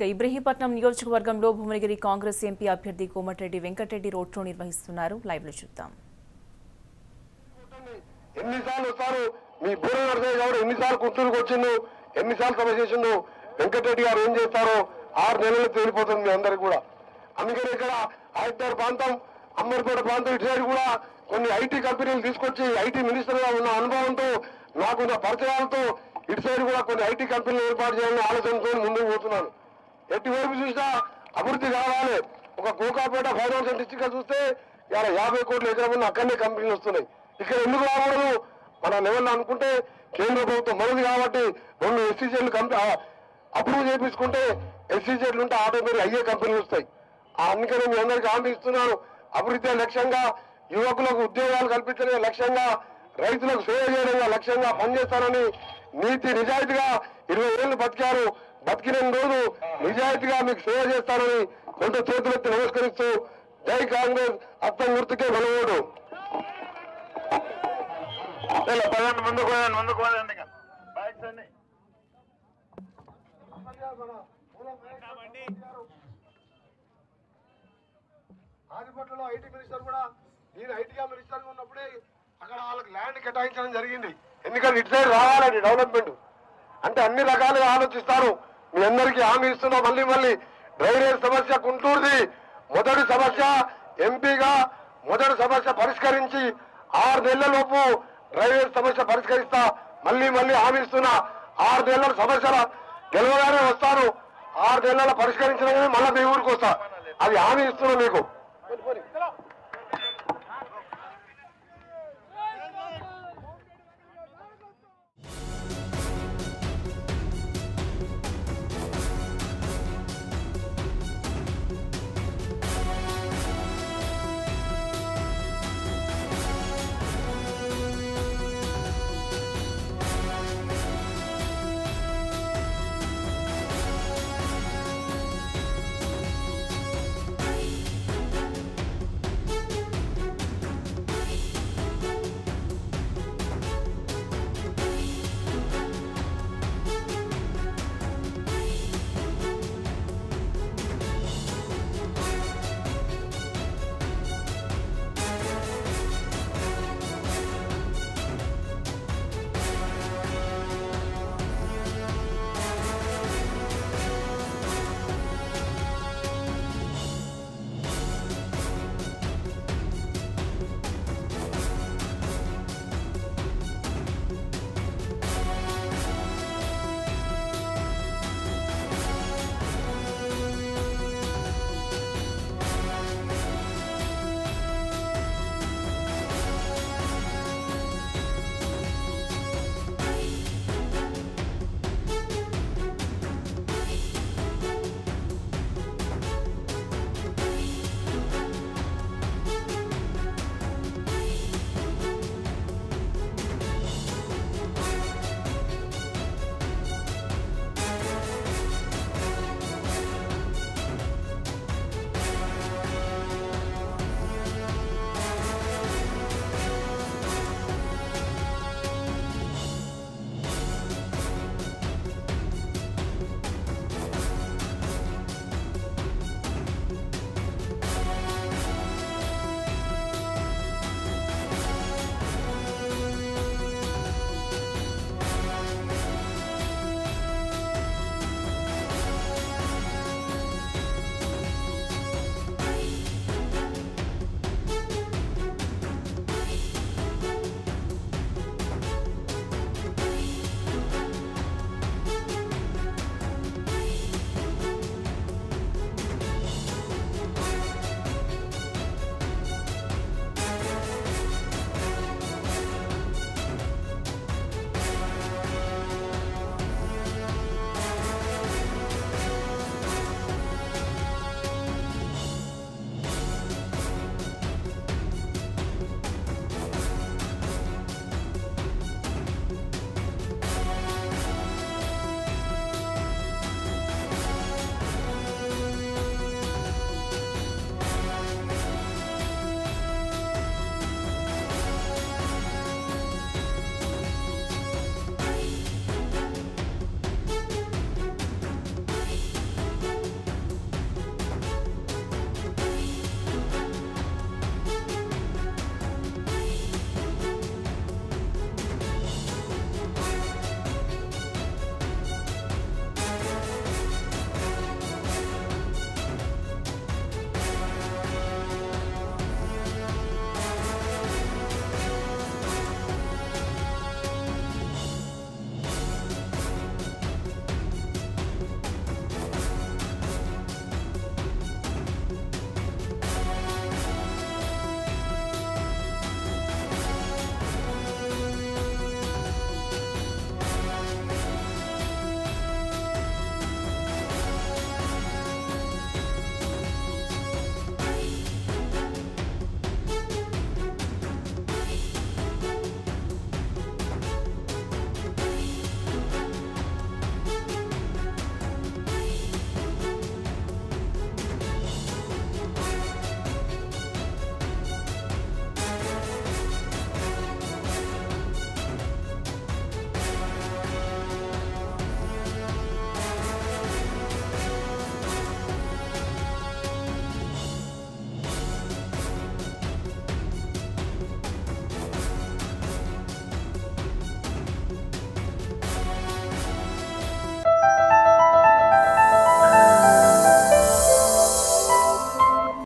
ఇబ్రహీంపట్నం నియోజకవర్గంలో భువనగిరి కాంగ్రెస్ ఎంపీ అభ్యర్థి Komatireddy Venkat Reddy road show నిర్వహిస్తున్నారు. లైవ్ లో చూద్దాం. ఎన్నిసార్లు వస్తారు మీ బూరనరసయ్య గౌడ్ ఎన్నిసార్లు గుంటూరుకు వచ్చిండు, ఎన్నిసార్లు సభ చేసిండు, వెంకటరెడ్డి గారు ఏం చేస్తారో 6 నెలలు తేలిపోతుంది మీ అందరికి కూడా. అందుకని ఇక్కడ హైదరాబాద్ ప్రాంతం, అమ్మర్పేట ప్రాంతం ఇటు సైడ్ కూడా కొన్ని ఐటీ కంపెనీలు తీసుకొచ్చి ఐటీ మినిస్టర్ గా ఉన్న అనుభవంతో నాకున్న పరిచయాలతో ఇటు సైడ్ కూడా కొన్ని ఐటీ కంపెనీలు ఏర్పాటు చేయాలని ఆలోచనతో ముందుకు పోతున్నాను. ఎటువైపు చూసినా అభివృద్ధి కావాలి. ఒక గోకాపేట ఫైనాన్షియల్ డిస్ట్రిక్ట్ గా చూస్తే ఇలా 50 కోట్ల ఎకరం ఉన్న అక్కడనే కంపెనీలు వస్తున్నాయి. ఇక్కడ ఎందుకు రాకూడదు? మన లెవెల్లో అనుకుంటే కేంద్ర ప్రభుత్వం మనది కాబట్టి 2 ఎస్సీజెడ్లు అప్రూవ్ చేయించుకుంటే ఎస్సీజెడ్లు ఉంటే ఆటోమేటిక్ అయ్యే కంపెనీలు వస్తాయి. అందుకని మీ అందరికీ హామీ ఇస్తున్నాను. అభివృద్ధి లక్ష్యంగా, యువకులకు ఉద్యోగాలు కల్పించడమే లక్ష్యంగా, రైతులకు సేవ చేయడమే లక్ష్యంగా పనిచేస్తానని నీతి నిజాయితీగా 20 ఏళ్లు బతికారు. బతికిన రోజు నిజాయితీగా మీకు సేవ చేస్తానని కొంత చేతులెత్తి నమస్కరిస్తూ జై కాంగ్రెస్, అత్తం గుర్తుకే బలవాడు. ఆదిపట్లలో ఐటీ మినిస్టర్ కూడా నేను ఐటీగా మినిస్టర్ ఉన్నప్పుడే అక్కడ వాళ్ళకి ల్యాండ్ కేటాయించడం జరిగింది. ఎందుకంటే ఇటు సైడ్ రావాలండి డెవలప్మెంట్ అంటే అన్ని రకాలుగా ఆలోచిస్తారు. మీ అందరికీ హామీ ఇస్తున్నా. మళ్ళీ డ్రైనేజ్ సమస్య గుంటూరుది మొదటి సమస్య. ఎంపీగా మొదటి సమస్య పరిష్కరించి 6 నెలలలోపు డ్రైనేజ్ సమస్య పరిష్కరిస్తా. మళ్ళీ హామీ ఇస్తున్నా. 6 నెలల సమస్యల గెలవగానే వస్తాను. 6 నెలల పరిష్కరించడమే మళ్ళీ మీ ఊరికి వస్తా. అది హామీ ఇస్తున్నా మీకు.